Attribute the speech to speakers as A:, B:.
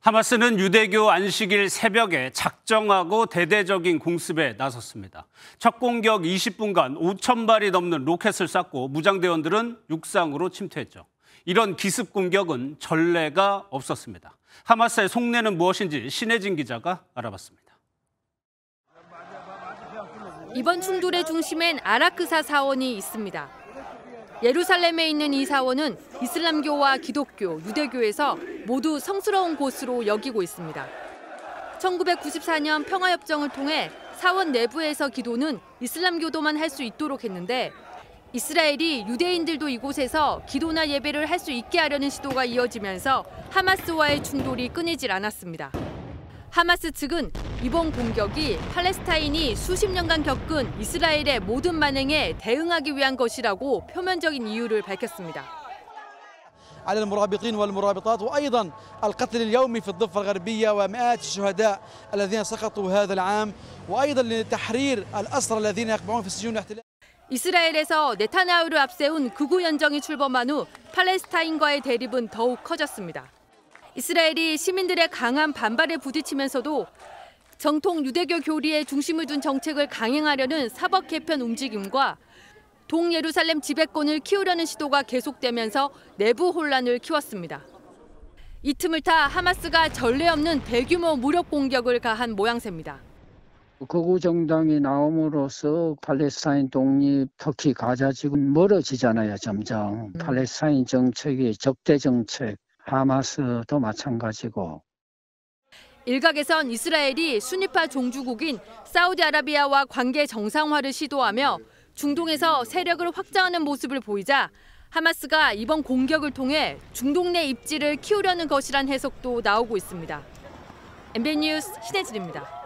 A: 하마스는 유대교 안식일 새벽에 작정하고 대대적인 공습에 나섰습니다. 첫 공격 20분간 5,000발이 넘는 로켓을 쐈고 무장대원들은 육상으로 침투했죠. 이런 기습 공격은 전례가 없었습니다. 하마스의 속내는 무엇인지 신혜진 기자가 알아봤습니다.
B: 이번 충돌의 중심엔 아라크사 사원이 있습니다. 예루살렘에 있는 이 사원은 이슬람교와 기독교, 유대교에서 모두 성스러운 곳으로 여기고 있습니다. 1994년 평화협정을 통해 사원 내부에서 기도는 이슬람교도만 할 수 있도록 했는데 이스라엘이 유대인들도 이곳에서 기도나 예배를 할 수 있게 하려는 시도가 이어지면서 하마스와의 충돌이 끊이질 않았습니다. 하마스 측은 이번 공격이 팔레스타인이 수십 년간 겪은 이스라엘의 모든 만행에 대응하기 위한 것이라고 표면적인 이유를 밝혔습니다.
C: على المرابطين والمرابطات وأيضا القتل اليومي في الضفة الغربية ومئات الشهداء الذين سقطوا هذا العام وأيضا لتحرير الأسرى الذين يقبعون في السجون الاحتلال.
B: 이스라엘에서 네타냐후를 앞세운 극우 연정이 출범한 후 팔레스타인과의 대립은 더욱 커졌습니다. 이스라엘이 시민들의 강한 반발에 부딪히면서도 정통 유대교 교리에 중심을 둔 정책을 강행하려는 사법 개편 움직임과 동예루살렘 지배권을 키우려는 시도가 계속되면서 내부 혼란을 키웠습니다. 이 틈을 타 하마스가 전례 없는 대규모 무력 공격을 가한 모양새입니다.
D: 극우 정당이 나옴으로써 팔레스타인 독립, 특히 가자 지금 멀어지잖아요, 점점. 팔레스타인 정책이 적대 정책, 하마스도 마찬가지고.
B: 일각에선 이스라엘이 순위파 종주국인 사우디아라비아와 관계 정상화를 시도하며 중동에서 세력을 확장하는 모습을 보이자 하마스가 이번 공격을 통해 중동 내 입지를 키우려는 것이란 해석도 나오고 있습니다. MBN 뉴스 신혜진입니다.